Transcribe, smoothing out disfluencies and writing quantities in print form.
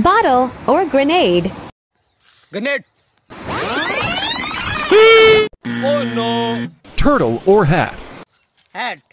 Bottle or grenade? Grenade. Oh no. Turtle or hat? Hat.